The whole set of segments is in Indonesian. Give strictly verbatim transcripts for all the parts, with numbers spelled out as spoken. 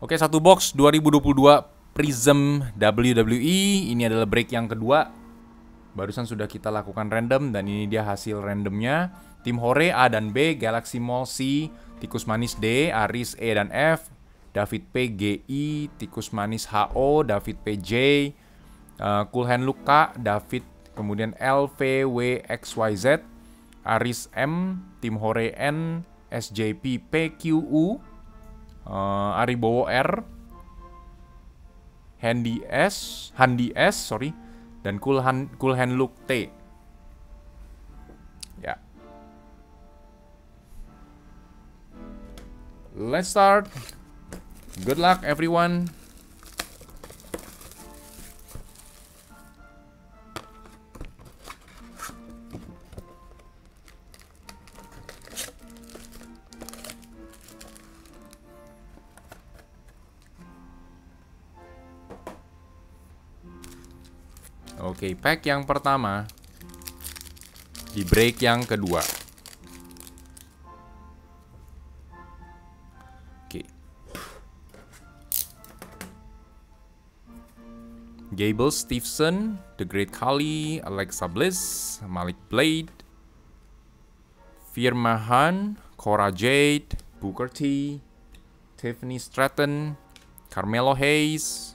Oke, satu box dua ribu dua puluh dua Prism W W E. Ini adalah break yang kedua. Barusan sudah kita lakukan random dan ini dia hasil randomnya. Tim Hore A dan B, Galaxy Mall C, Tikus Manis D, Aris E dan F, David P G I, Tikus Manis H O, David P J, uh, Cool Hand Luke K, David, kemudian L V W X Y Z, Aris M, Tim Hore N, S J P P Q U, uh, Aribowo R, Handy S, Handi S, sorry, dan Cool Hand, Cool Hand Luke T. Ya. Let's start. Good luck everyone. Oke, pack yang pertama di break yang kedua. Oke. Gable Stevenson, The Great Khali, Alexa Bliss, Malik Blade, Firma Han, Cora Jade, Booker T, Tiffany Stratton, Carmelo Hayes,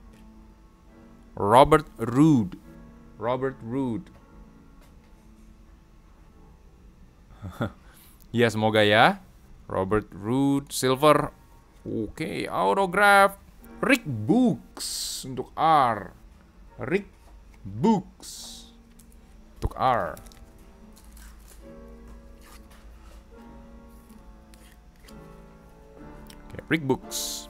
Robert Roode. Robert Roode. Ya, semoga ya. Robert Roode Silver. Oke, autograph Rick Books untuk R. Rick Books untuk R. Oke, Rick Books.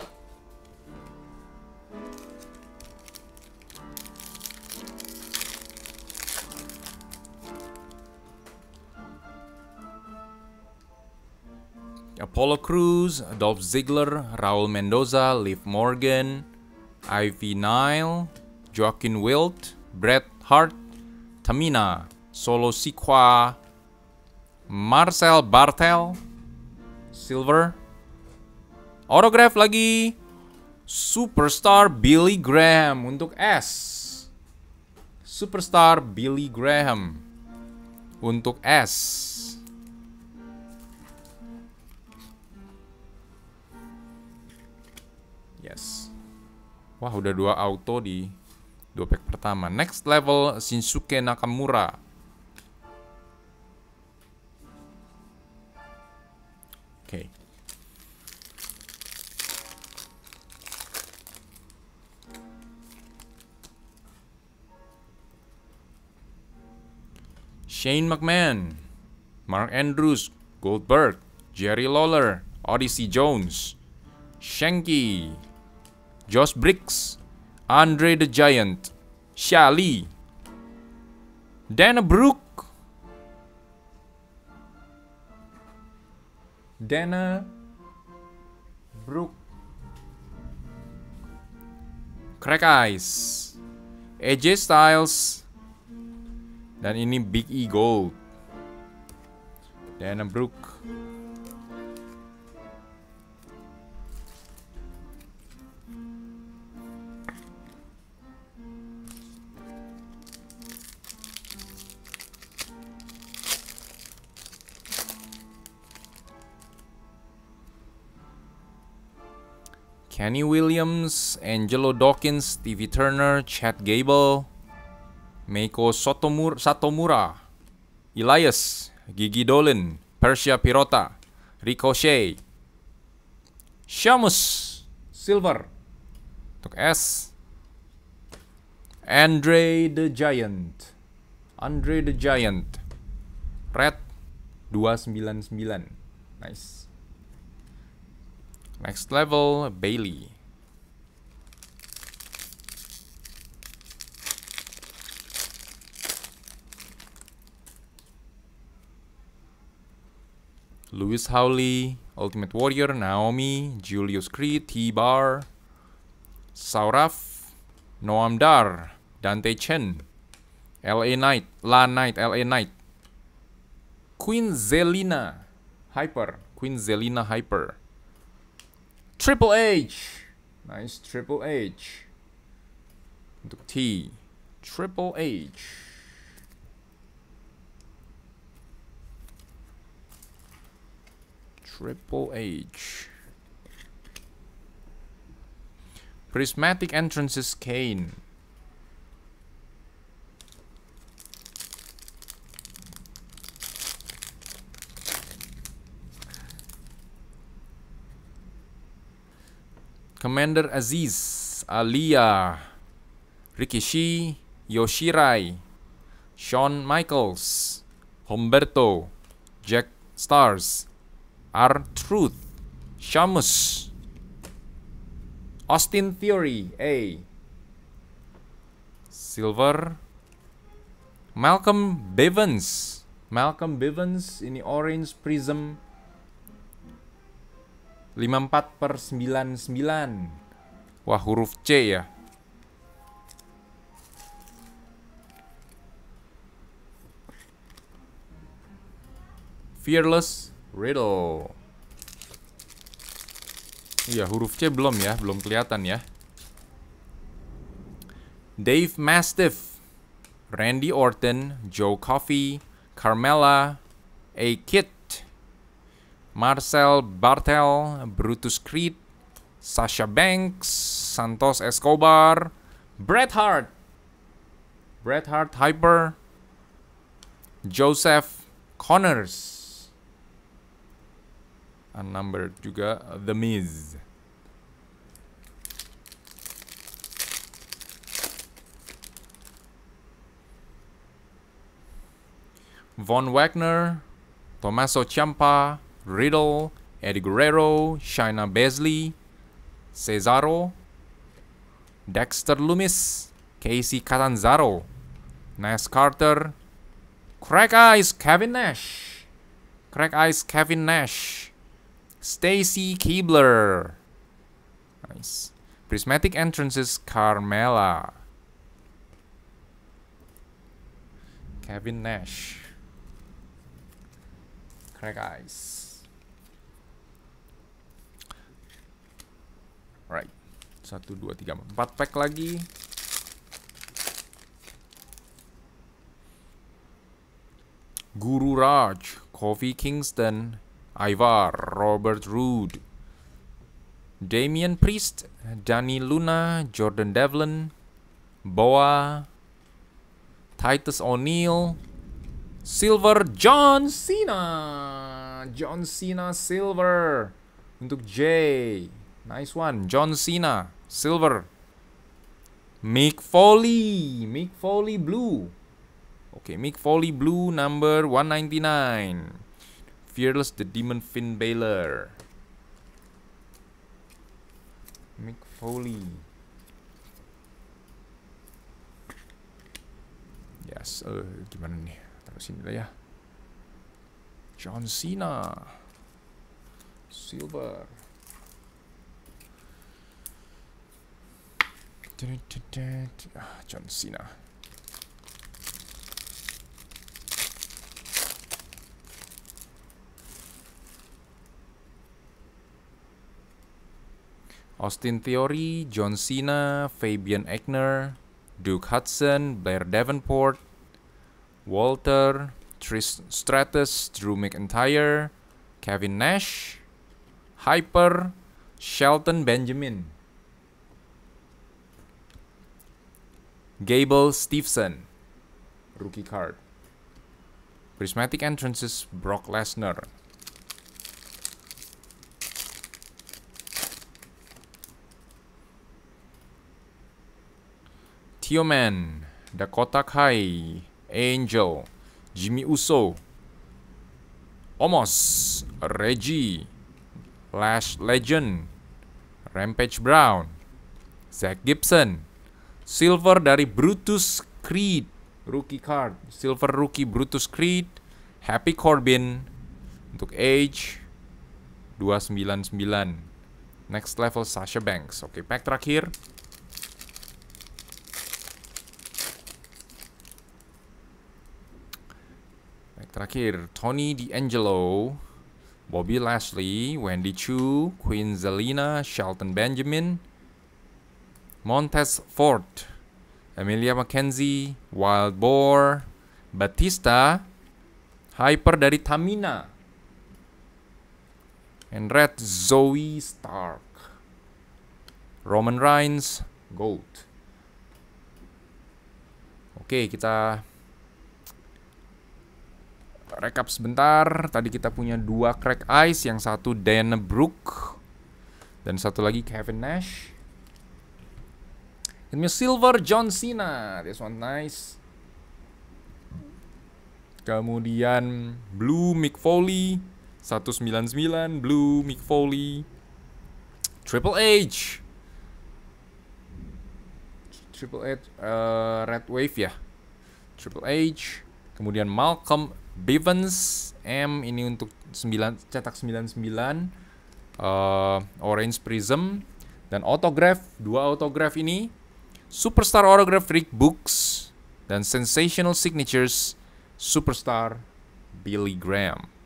Apollo Crews, Dolph Ziggler, Raul Mendoza, Liv Morgan, Ivy Nile, Joaquin Wilt, Bret Hart, Tamina, Solo Sikoa, Marcel Bartel, Silver, autograph lagi, Superstar Billy Graham untuk S. Superstar Billy Graham untuk S. Yes. Wah, udah dua auto di dua pack pertama. Next level Shinsuke Nakamura. Oke. Okay. Shane McMahon, Mark Andrews, Goldberg, Jerry Lawler, Odyssey Jones, Shanky, Josh Briggs, Andre the Giant, Shali, Dana Brooke, Dana Brooke, Crack Ice, A J Styles, dan ini Big E Gold. Dana Brooke. Kenny Williams, Angelo Dawkins, Stevie Turner, Chad Gable, Meiko Sotomura, Satomura, Elias, Gigi Dolan, Persia Pirota, Ricochet, Shamus, Silver, untuk S, Andre the Giant, Andre the Giant, Red dua sembilan sembilan, nice. Next level, Bailey. Lewis Howley, Ultimate Warrior, Naomi, Julius Creed, T-Bar, Sauraf, Noam Dar, Dante Chen, L A Knight, La Knight, L A Knight, Queen Zelina, Hyper, Queen Zelina Hyper, Triple H. Nice Triple H. Untuk T. Triple H. Triple H. Prismatic Entrances Kane. Commander Aziz, Aliyah, Rikishi, Yoshirai, Shawn Michaels, Humberto, Jack Stars, R-Truth, Shamus, Austin Theory, A, Silver, Malcolm Bivens, Malcolm Bivens, ini Orange Prism, lima puluh empat per sembilan puluh sembilan. Wah, huruf C ya. Fearless Riddle. Iya, huruf C belum ya, belum kelihatan ya. Dave Mastiff, Randy Orton, Joe Coffey, Carmella, A-Kid, Marcel Bartel, Brutus Creed, Sasha Banks, Santos Escobar, Bret Hart, Bret Hart Hyper, Joseph Connors, unnumbered juga, The Miz. Von Wagner, Tommaso Ciampa, Riddle, Eddie Guerrero, Shayna Baszler, Cesaro, Dexter Lumis, Casey Catanzaro, Nash Carter, Crack Ice Kevin Nash, Crack Ice Kevin Nash, Stacy Keibler, nice. Prismatic Entrances Carmella, Kevin Nash, Crack Ice. Right, satu, dua, tiga, empat pack lagi. Guru Raj, Kofi Kingston, Ivar, Robert Roode, Damian Priest, Dani Luna, Jordan Devlin, Boa, Titus O'Neil, Silver John Cena, John Cena Silver untuk J. Nice one, John Cena, Silver. Mick Foley, Mick Foley Blue. Oke, okay, Mick Foley Blue number one ninety-nine. Fearless the Demon Finn Balor. Mick Foley. Yes, uh, gimana nih? Taruh sini lah ya. John Cena, Silver. Ah, John Cena. Austin Theory, John Cena, Fabian Aichner, Duke Hudson, Blair Davenport, Walter, Trish Stratus, Drew McIntyre, Kevin Nash, Hyper, Shelton Benjamin, Gable Steveson, rookie card. Prismatic Entrances, Brock Lesnar. Tioman, Dakota Kai, Angel, Jimmy Uso, Omos, Reggie, Lash Legend, Rampage Brown, Zack Gibson, Silver dari Brutus Creed, rookie card, Silver rookie Brutus Creed, Happy Corbin untuk Age dua sembilan sembilan. Next level Sasha Banks. Oke, pack terakhir. Pack terakhir Tony D'Angelo, Bobby Lashley, Wendy Chu, Queen Zelina, Shelton Benjamin, Montez Ford, Emilia McKenzie, Wild Boar, Batista, Hyper dari Tamina, and Red Zoe Stark, Roman Reigns, Gold. Oke, kita rekap sebentar. Tadi kita punya dua crack ice, yang satu Dana Brooke dan satu lagi Kevin Nash. Ini silver John Cena, this one nice. Kemudian blue Mick Foley, seratus sembilan puluh sembilan blue Mick Foley. Triple H, Triple H uh, Red Wave ya, Triple H. Kemudian Malcolm Bivens M, ini untuk sembilan, cetak sembilan puluh sembilan, uh, Orange Prism. Dan autograph, dua autograph ini, Superstar Autograph Rick Books dan Sensational Signatures Superstar Billy Graham.